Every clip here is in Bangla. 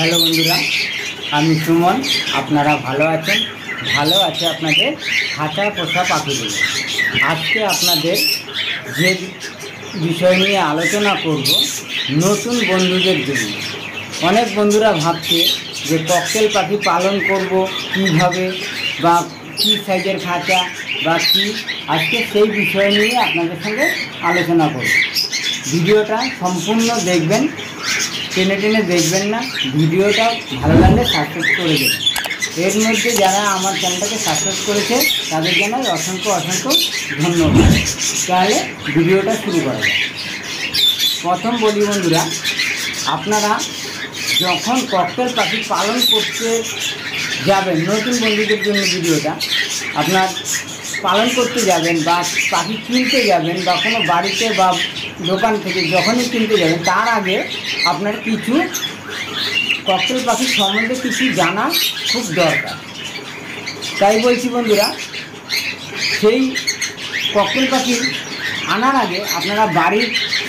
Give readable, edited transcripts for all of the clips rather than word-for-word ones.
हेलो बंधुरा आमी सुमन आपनारा भालो आছেন ভালো আছে আপনাদের খাঁচা পোষা পাখিগুলো। আজকে আপনাদের যে বিষয় নিয়ে আলোচনা করব নতুন বন্ধুদের জন্য। অনেক বন্ধুরা ভাবছে যে ককটেল পাখি পালন করব কিভাবে বা কী সাইজের খাঁচা বা কী, আজকে সেই বিষয় নিয়ে আপনাদের সঙ্গে আলোচনা করব। ভিডিওটা সম্পূর্ণ দেখবেন, টেনে টেনে দেখবেন না। ভিডিওটা ভালো লাগলে সাবস্ক্রাইব করে দেবেন। এর মধ্যে যারা আমার চ্যানেলটাকে সাবস্ক্রাইব করেছে তাদের জানাই অসংখ্য অসংখ্য ধন্যবাদ। তাহলে ভিডিওটা শুরু করা যায়। প্রথম বলি বন্ধুরা, আপনারা যখন ককটেল পাখি পালন করতে যাবেন, নতুন বন্ধুদের জন্য ভিডিওটা, আপনার পালন করতে যাবেন বা পাখি কিনতে যাবেন বা কোনো বাড়িতে বা দোকান থেকে যখনই কিনতে যাবেন, তার আগে আপনার কিছু ককটেল পাখির সম্বন্ধে কিছু জানা খুব দরকার। তাই বলছি বন্ধুরা, সেই ককটেল পাখি আনার আগে আপনারা বাড়ির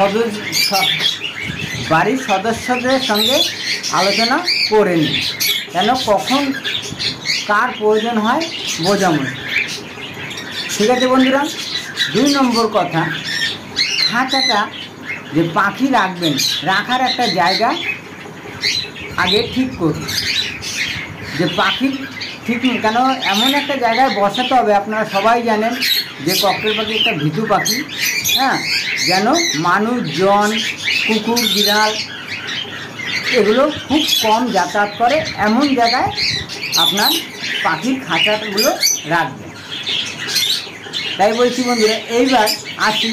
সদস্যদের সঙ্গে আলোচনা করে নিন, কেন কখন কার প্রয়োজন হয় বোঝা মুশকিল। ঠিক আছে বন্ধুরা। 2 নম্বর কথা, খাঁচাটা যে পাখি রাখবেন, রাখার একটা জায়গা আগে ঠিক করুন। যে পাখি ঠিক কেন এমন একটা জায়গায় বসাতে হবে। আপনারা সবাই জানেন যে ককটেল পাখি একটা ভীতু পাখি, হ্যাঁ, যেন মানুষজন, কুকুর, বিড়াল এগুলো খুব কম যাতায়াত করে এমন জায়গায় আপনার পাখির খাঁচাগুলো রাখবেন। তাই বলছি বন্ধুরা, এইবার আসি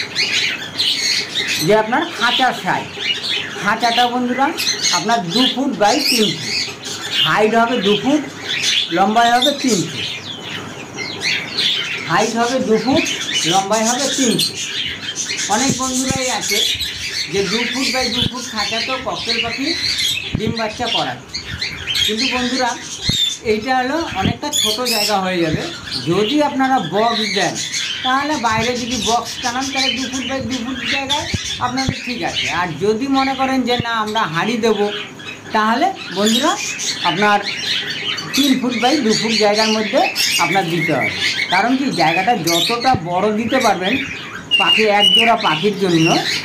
যে আপনার খাঁচার সাইজ। খাঁচাটা বন্ধুরা আপনার 2 ফুট বাই 3 ফুট, হাইট হবে 2 ফুট, লম্বাই হবে 3 ফুট। হাইট হবে 2 ফুট, লম্বাই হবে 3 ফুট। অনেক বন্ধুরাই আছে যে 2 ফুট বাই 2 ফুট খাঁচা তো ককটেল পাখি ডিম বাচ্চা করায়, কিন্তু বন্ধুরা এইটা হলো অনেকটা ছোট জায়গা হয়ে যাবে। যদি আপনারা বক্স দেন, তাহলে বাইরে যদি বক্স টানান তাহলে 2 ফুট বাই 2 ফুট জায়গায় আপনাদের ঠিক আছে। আর যদি মনে করেন যে না আমরা হাঁড়ি দেবো, তাহলে বন্ধুরা আপনার 3 ফুট বাই 2 ফুট জায়গার মধ্যে আপনার দিতে হবে। কারণ কি, জায়গাটা যতটা বড় দিতে পারবেন পাখি, এক জোড়া পাখির জন্য,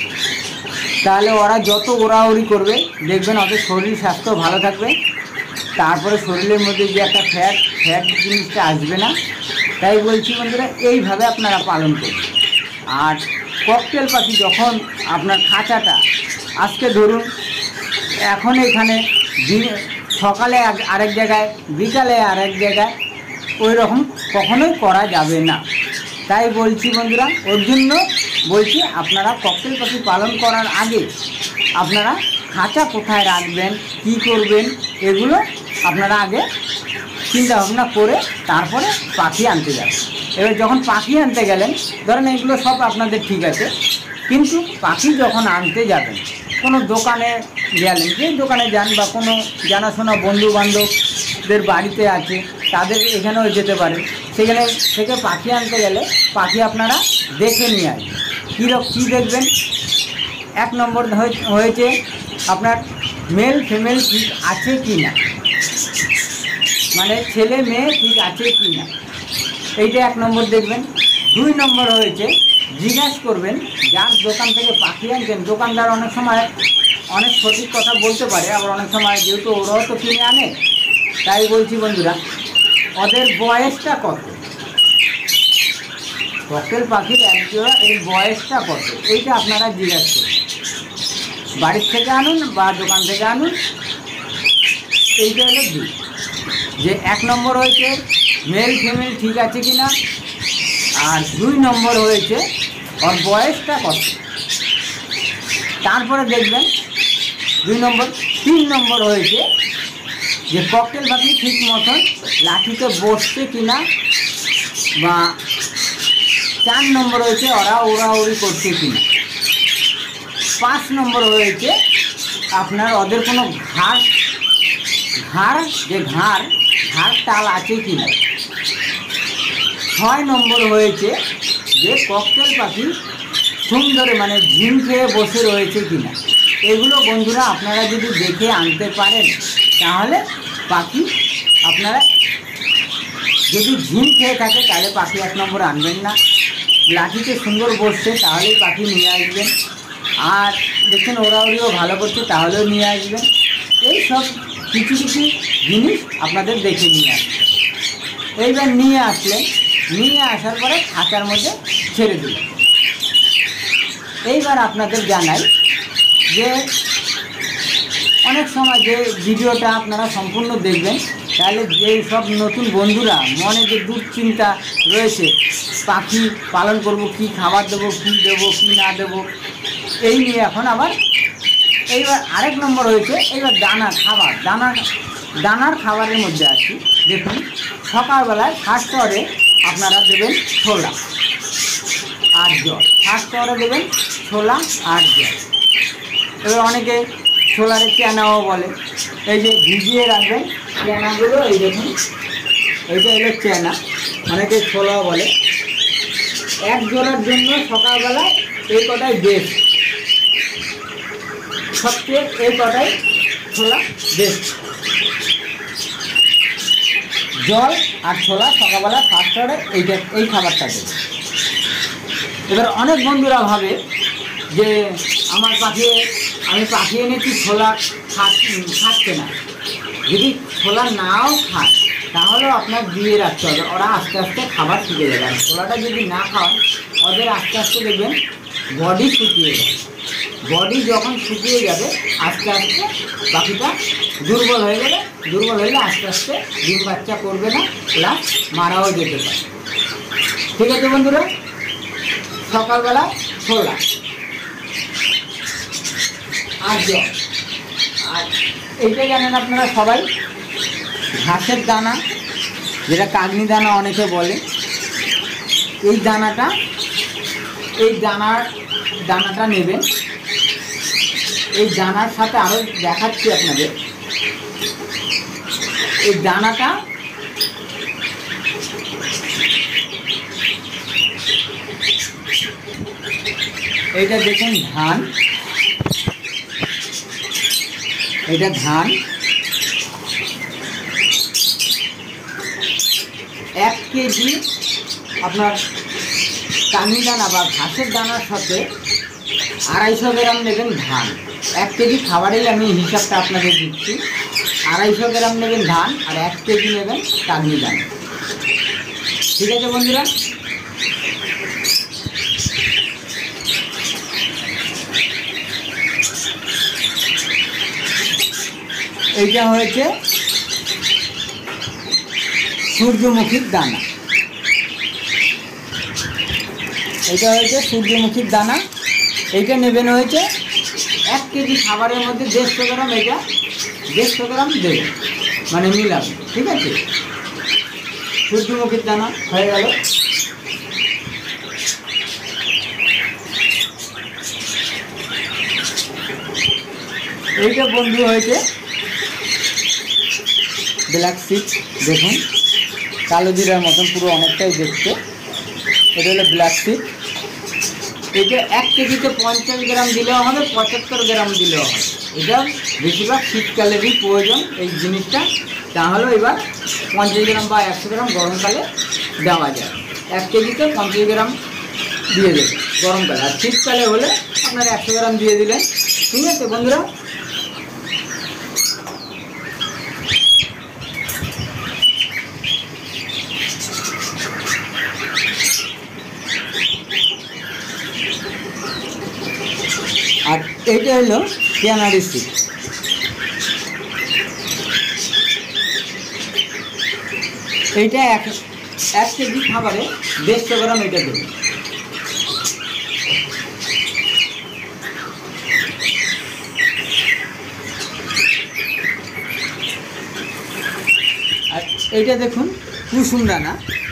তাহলে ওরা যত ওড়াউড়ি করবে দেখবেন ওদের শরীর স্বাস্থ্য ভালো থাকবে। তারপরে শরীরের মধ্যে যে একটা ফ্যাট জিনিসটা আসবে না। তাই বলছি বন্ধুরা, এইভাবে আপনারা পালন করুন। আর ককটেল পাখি যখন আপনার খাঁচাটা, আজকে ধরুন এখন এখানে সকালে আরেক জায়গায়, বিকালে আরেক জায়গায়, ওই রকম কখনোই করা যাবে না। তাই বলছি বন্ধুরা, ওর জন্য বলছি আপনারা ককটেল পাখি পালন করার আগে আপনারা খাঁচা কোথায় রাখবেন, কি করবেন, এগুলো আপনারা আগে চিন্তা ভাবনা করে তারপরে পাখি আনতে যাবেন। এবার যখন পাখি আনতে গেলেন, ধরেন এগুলো সব আপনাদের ঠিক আছে, কিন্তু পাখি যখন আনতে যাবেন, কোনো দোকানে গেলেন, যে দোকানে যান বা কোনো জানাশোনা বন্ধু বান্ধবদের বাড়িতে আছে, তাদের এখানেও যেতে পারেন। সেখানে থেকে পাখি আনতে গেলে পাখি আপনারা দেখে নিয়ে আসবেন। কী দেখবেন? 1 নম্বর হয়েছে আপনার মেল ফিমেল ঠিক আছে কি না, মানে ছেলে মেয়ে ঠিক আছে কি না, এইটা 1 নম্বর দেখবেন। 2 নম্বর হয়েছে জিজ্ঞাসা করবেন যার দোকান থেকে পাখি আনছেন। দোকানদার অনেক সময় অনেক সঠিক কথা বলতে পারে, আবার অনেক সময় যেহেতু ওরাও তো কিনে আনে, তাই বলছি বন্ধুরা, ওদের বয়সটা কত, ককটেল পাখির একজোড়া এর বয়সটা কত, এইটা আপনারা জিজ্ঞাসা করুন। বাড়ির থেকে আনুন বা দোকান থেকে আনুন, এইটা হলো 2। যে 1 নম্বর হয়েছে মেল ফিমেল ঠিক আছে কি না, আর 2 নম্বর হয়েছে ওর বয়সটা কত। তারপরে দেখবেন 2 নম্বর। 3 নম্বর হয়েছে যে ককটেল পাখি ঠিক মতন লাঠিতে বসছে কি না, বা 4 নম্বর হয়েছে ওরা ওড়াউড়ি করছে কি না। 5 নম্বর হয়েছে আপনার ওদের কোনো ঘাড় টাল আছে কি না। 6 নম্বর হয়েছে যে ককটেল পাখি সুন্দর মানে ঝিম খেয়ে বসে রয়েছে কিনা, এগুলো বন্ধুরা আপনারা যদি দেখে আনতে পারেন তাহলে পাখি আপনারা, যদি ঝিম খেয়ে থাকে তাহলে পাখি 1 নম্বর আনবেন না। লাঠিতে সুন্দর বসছে তাহলেই পাখি নিয়ে আসবেন। আর দেখছেন ওড়াউড়িও ভালো করছে তাহলেও নিয়ে আসবেন। এই সব কিছু কিছু জিনিস আপনাদের দেখে নিয়ে আসবেন। এইবার নিয়ে আসলেন, নিয়ে আসার পরে খাঁচার মধ্যে ছেড়ে দিলেন। এইবার আপনাদের জানাই যে অনেক সময় যে ভিডিওটা আপনারা সম্পূর্ণ দেখবেন, তাহলে যেই সব নতুন বন্ধুরা মনে যে দুশ্চিন্তা রয়েছে, পাখি পালন করব, কি খাবার দেবো, কী দেবো, কী না দেবো, এই নিয়ে এখন আবার এইবার আরেক নম্বর হয়েছে এইবার দানার খাবারের মধ্যে আছি। দেখুন সকালবেলায় ফার্স্ট স্তরে আপনারা দেবেন ছোলা আর জল, ফার্স্ট স্তরে দেবেন ছোলা আর জল। এবার অনেকে ছোলারে চেনাও বলে, এই যে ভিজিয়ে রাখবেন চেনাগুলো, এই দেখুন এইটা হলো চেনা, অনেকে ছোলাও বলে। 1 জোড়ার জন্য সকালবেলায় এই কটাই বেস্ট, সবচেয়ে এই কটাই ছোলা বেস্ট। জল আর ছোলা সকালবেলা ফার্স্ট স্তরে এই খাবারটা দেবে। এবার অনেক বন্ধুরা ভাবে যে আমি পাখি এনেছি ছোলা খাচ্ছে না। যদি ছোলা নাও খায় তাহলেও আপনার দিয়ে রাখতে হবে, ওরা আস্তে আস্তে খাবার শিখে যাবে। আর ছোলাটা যদি না খাওয়ান ওদের আস্তে আস্তে দেখবেন বডি শুকিয়ে যাবে। বডি যখন শুকিয়ে যাবে আস্তে আস্তে পাখিটা দুর্বল হয়ে গেলে আস্তে আস্তে ডিম বাচ্চা করবে না, প্লাস মারাও যেতে পারে। ঠিক আছে বন্ধুরা, সকালবেলা ছোলা আর জল। আর এইটা জানেন আপনারা সবাই, ঘাসের দানা, যেটা কাগনি দানা অনেকে বলে, এই দানাটা নেবেন। এই দানার সাথে আরও দেখাচ্ছি আপনাদের, এই দানাটা এইটা দেখুন ধান, এটা ধান 1 কেজি আপনার কাগনি দানা বা ঘাসের দানার সাথে 250 গ্রাম নেবেন ধান। 1 কেজি খাবারেই আমি হিসাবটা আপনাদের দিচ্ছি। 250 গ্রাম নেবেন ধান আর 1 কেজি নেবেন কাগনি দানা। ঠিক আছে বন্ধুরা, এইটা হয়েছে সূর্যমুখীর দানা, এইটা হয়েছে সূর্যমুখীর দানা। এইটা নেবেন হয়েছে 1 কেজি খাবারের মধ্যে 150 গ্রাম, এটা 150 গ্রাম দেবেন, মানে মিলাবেন। ঠিক আছে, সূর্যমুখীর দানা হয়ে গেল। এইটা বন্ধু হয়েছে ব্ল্যাক সিড, দেখুন কালো জিরার মতন পুরো অনেকটাই দেখতে, এটা হলো ব্ল্যাক সিড। এটা 1 কেজিতে 50 গ্রাম দিলেও হবে, 75 গ্রাম দিলেও হবে। এটা বেশিরভাগ শীতকালেরই প্রয়োজন এই জিনিসটা, তাহলে এবার 50 গ্রাম বা 100 গ্রাম গরমকালে দেওয়া যায়। 1 কেজিতে 50 গ্রাম দিয়ে দেবেন গরমকালে, আর শীতকালে হলে আপনার 100 গ্রাম দিয়ে দিলেন। ঠিক আছে বন্ধুরা, আর এইটা হলো ক্যানারি সিড। এইটা 1 কেজি খাবারে 150 গ্রাম এটা দেবে। আর এইটা দেখুন কুসুম দানা,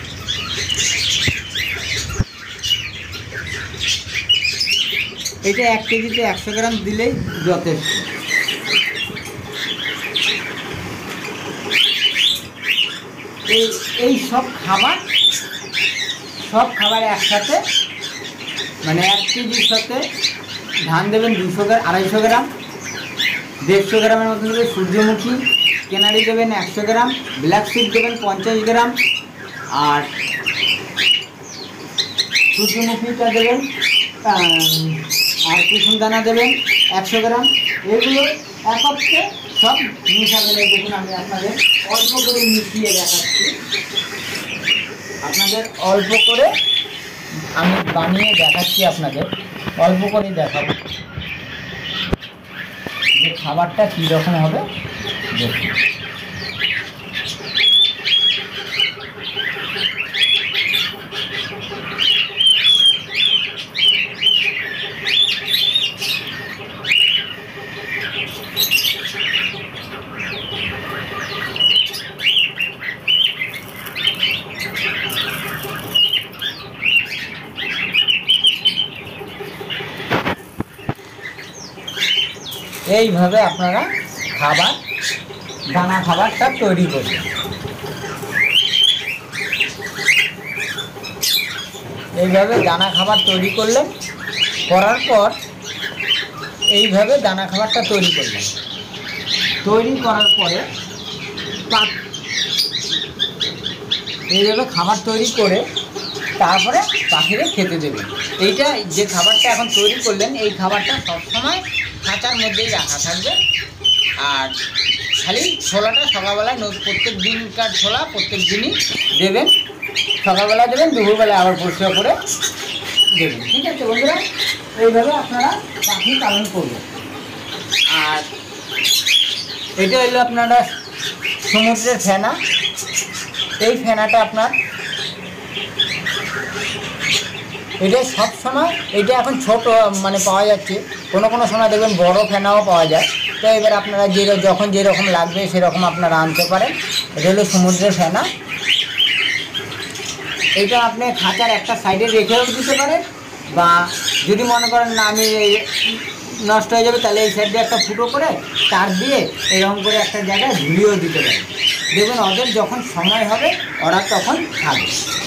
এটা 1 কেজিতে 100 গ্রাম দিলেই যথেষ্ট। এই সব খাবার একসাথে মানে 1 কেজির সাথে ধান দেবেন 250 গ্রাম, 150 গ্রামের মতন দেবেন সূর্যমুখী, কেনারি দেবেন 100 গ্রাম, ব্ল্যাক সিড দেবেন 50 গ্রাম, আর সূর্যমুখীটা দেবেন আর কুসুম দানা দেবেন 100 গ্রাম। এগুলো একত্রে সব মিশাবেন। দেখুন আমি আপনাদের অল্প করে মিশিয়ে দেখাচ্ছি, আপনাদের অল্প করে আমি বানিয়ে দেখাচ্ছি, আপনাদের অল্প করে দেখাবো যে খাবারটা কীরকম হবে। দেখুন এইভাবে আপনারা দানা খাবারটা তৈরি করবেন। এইভাবে দানা খাবার তৈরি করলেন, করার পর এইভাবে দানা খাবারটা তৈরি করলেন, তৈরি করার পরে এইভাবে খাবার তৈরি করে তারপরে পাখিরে খেতে দেবেন। এইটা যে খাবারটা এখন তৈরি করলেন, এই খাবারটা সবসময় খাঁচার মধ্যেই রাখা থাকবে। আর খালি ছোলাটা সকালবেলায় প্রত্যেক দিনকার ছোলা প্রত্যেক দিনই দেবেন, সকালবেলা দেবেন, দুপুরবেলায় আবার পরিষ্কার করে দেবেন। ঠিক আছে বন্ধুরা, এইভাবে আপনারা পাখি পালন করবেন। আর এটা হলো আপনারা সমুদ্রের ফেনা। এই ফেনাটা আপনার এটা সব সময়, এটা এখন ছোট মানে পাওয়া যাচ্ছে, কোনো সময় দেখবেন বড় ফেনাও পাওয়া যায়। তো এবার আপনারা যখন যেরকম লাগবে সেরকম আপনারা আনতে পারেন। এটা হলো সমুদ্রের ফেনা। এটা আপনি খাঁচার একটা সাইডে রেখেও দিতে পারেন, বা যদি মনে করেন না আমি নষ্ট হয়ে যাবে, তাহলে এই সাইডে একটা ফুটো করে তার দিয়ে এরকম করে একটা জায়গায় ঝুলিয়েও দিতে পারেন। দেখবেন ওদের যখন সময় হবে ওরা তখন খাবে।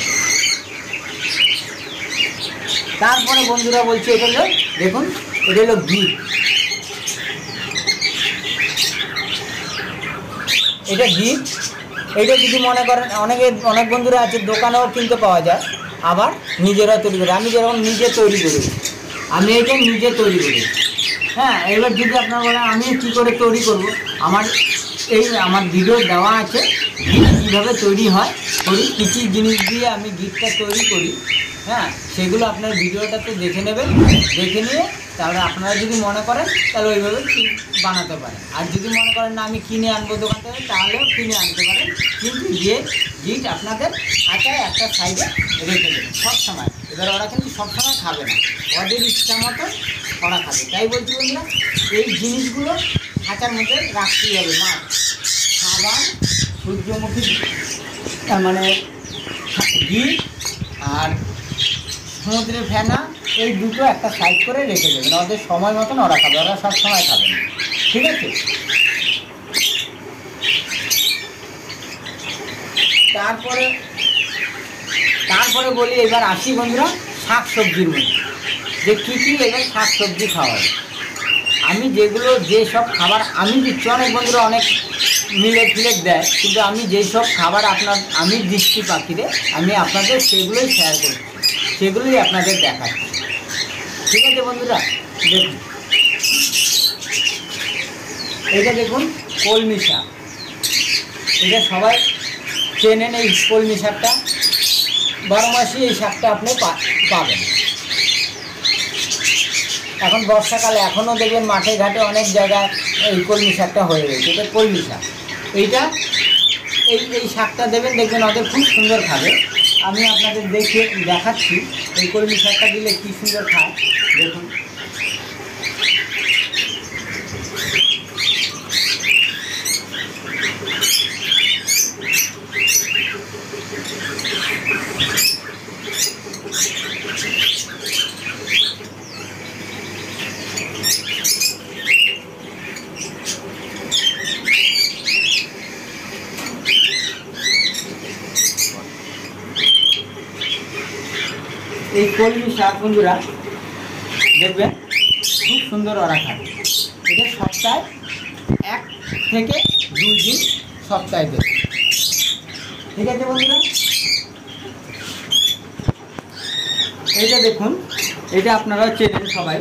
তারপরে বন্ধুরা বলছি, এটা হলো দেখুন, এটা হলো গিট। এটা গিট, এটা যদি মনে করেন অনেক বন্ধুরা আছে দোকানেও কিনতে পাওয়া যায়, আবার নিজেরা তৈরি করে। আমি যেরকম নিজে তৈরি করি, আমি এটা নিজে তৈরি করি। হ্যাঁ, এবার যদি আপনারা বলেন আমি কী করে তৈরি করব, আমার ভিডিও দেওয়া আছে কীভাবে তৈরি হয় করি, কী কী জিনিস দিয়ে আমি গিটটা তৈরি করি। হ্যাঁ, সেগুলো আপনার ভিডিওটাতে দেখে নেবেন, দেখে নিয়ে তাহলে আপনারা যদি মনে করেন তাহলে ওইভাবে বানাতে পারেন। আর যদি মনে করেন না আমি কিনে আনবো দোকান থেকে, তাহলেও কিনে আনতে পারেন। কিন্তু যে গিট আপনাদের খাঁচায় একটা সাইডে রেখে দেবেন সবসময়। এবার ওরা কিন্তু সবসময় খাবে না, ওদের ইচ্ছা মতো ওরা খাবে। তাই বলছি বন্ধুরা, এই জিনিসগুলো খাঁচার মধ্যে রাখতেই হবে। মাছ, খাবার, সূর্যমুখী মানে গিট আর সমুদ্রের ফেনা, এই দুটো একটা সাইড করে রেখে দেবেন। ওদের সময় মতন ওরা খাবে, ওরা সব সময় খাবে না। ঠিক আছে, তারপরে বলি এবার আসি বন্ধুরা শাক সবজির মধ্যে, যে কী কী এবার শাক সবজি খাওয়াবে। আমি যেসব খাবার আমি দিচ্ছি, অনেক বন্ধুরা অনেক মিলেট দেয়, কিন্তু আমি যেই সব খাবার আমি দিচ্ছি পাখিরে, আমি আপনাদের সেগুলোই শেয়ার করছি, সেগুলোই আপনাদের দেখাচ্ছি। ঠিক আছে বন্ধুরা, দেখুন এটা দেখুন কলমি শাক। এটা সবাই চেনেন, এই কলমি শাকটা 12 মাসই এই শাকটা আপনি পাবেন। এখন বর্ষাকালে এখনও দেখবেন মাঠে ঘাটে অনেক জায়গায় এই কলমি শাকটা হয়ে গেছে। এটা কলমি শাক। এই শাকটা দেবেন, দেখবেন ওদের খুব সুন্দর খাবে। আমি আপনাদের দেখাচ্ছি এই কলমি শাকটা দিলে কী সুন্দর খায়। দেখুন এই কলমি শাক বন্ধুরা দেখবেন খুব সুন্দর ওরা খাবে। এটা সপ্তাহে 1 থেকে 2 দিন সপ্তাহে দেবে। ঠিক আছে বন্ধুরা, এইটা দেখুন, এটা আপনারাও চেনেন সবাই,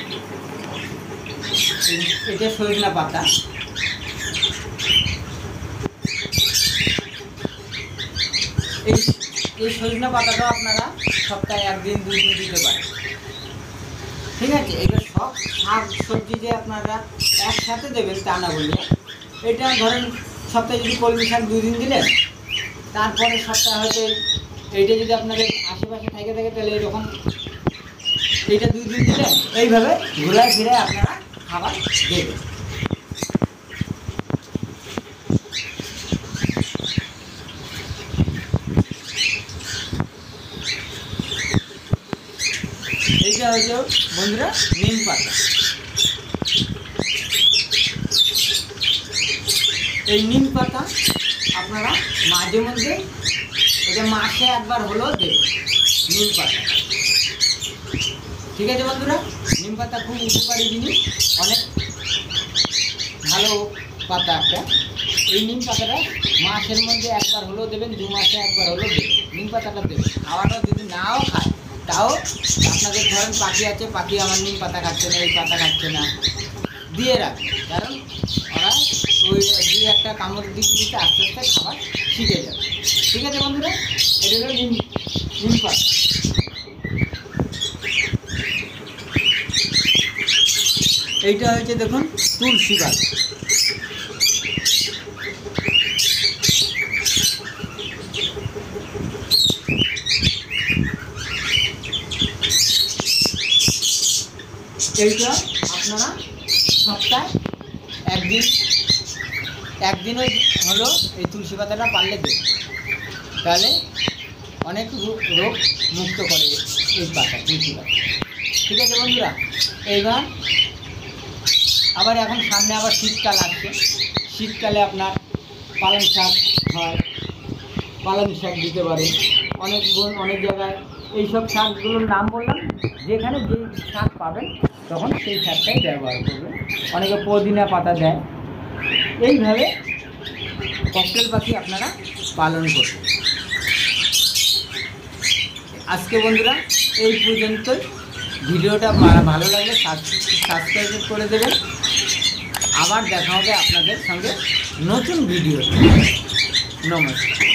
এটা সজনা পাতা। এই সজনা পাতাটাও আপনারা সপ্তাহে 1 দিন 2 দিন দিতে পারেন। ঠিক আছে, এটা সব শাক সবজি যে আপনারা একসাথে দেবেন তা না বললে, এটা ধরেন সপ্তাহে যদি কলমি শাক 2 দিন দিলেন, তারপরে সপ্তাহে হয়তো এইটা যদি আপনাদের আশেপাশে থাকে তাহলে এরকম এইটা 2 দিন দিলেন, এইভাবে ঘুরায় ফিরায় আপনারা খাবার দেবেন। এইটা হচ্ছে বন্ধুরা নিম পাতা। এই নিম পাতা আপনারা মাঝে মধ্যে, এটা মাসে 1 বার হলেও দেবেন নিম পাতা। ঠিক আছে বন্ধুরা, নিম পাতা খুব উপকারী জিনিস, অনেক ভালো পাতা একটা। এই নিম পাতাটা মাসের মধ্যে 1 বার হলেও দেবেন, 2 মাসে 1 বার হলেও দেবেন, নিম পাতাটা দেবেন। খাওয়াটা যদি নাও খায় তাও আপনাদের ধরেন পাখি আছে, পাখি আমার নিম পাতা খাচ্ছে না, এই পাতা খাচ্ছে না, দিয়ে রাখবে, কারণ ওরা ওই 2-1টা কামড় দিতে দিতে আস্তে আস্তে খাবার শিখে যাবে। ঠিক আছে বন্ধুরা, এটা হলো নিম পাতা। এইটা হচ্ছে দেখুন তুলসী পাতা। এইটা আপনারা সপ্তাহে 1 দিন হলো এই তুলসী পাতাটা পারলে দেবেন, তাহলে অনেক রোগ মুক্ত করে এই পাতা, তুলসী পাতা। ঠিক আছে বন্ধুরা, এইবার আবার এখন সামনে আবার শীতকাল আসছে, শীতকালে আপনার পালং শাক হয়, পালং শাক দিতে পারে। অনেক জায়গায় এইসব শাকগুলোর নাম বললাম, যেখানে যে শাক পাবেন তখন সেই শাকটাই ব্যবহার করবেন। অনেকে পুদিনা পাতা দেয়। এইভাবে ককটেল পাখি আপনারা পালন করবেন। আজকে বন্ধুরা এই পর্যন্তই। ভিডিওটা ভালো লাগলে সাবস্ক্রাইব করে দেবেন। আবার দেখা হবে আপনাদের সঙ্গে নতুন ভিডিও। নমস্কার।